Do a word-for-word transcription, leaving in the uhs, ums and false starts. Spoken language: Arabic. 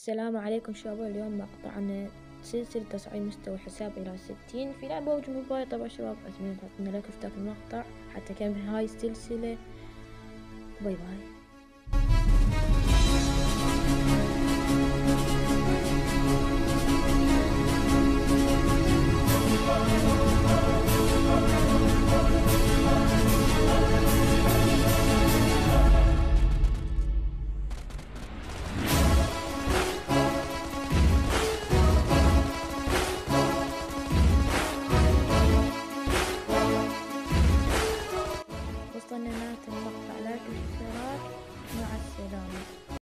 السلام عليكم شباب. اليوم مقطع عن سلسلة تصعيد مستوى حساب إلى ستين في لعبة ببجي موبايل. طبعا شباب أتمنى تحطون لايك في ذاك المقطع حتى كان في هاي السلسلة. باي باي.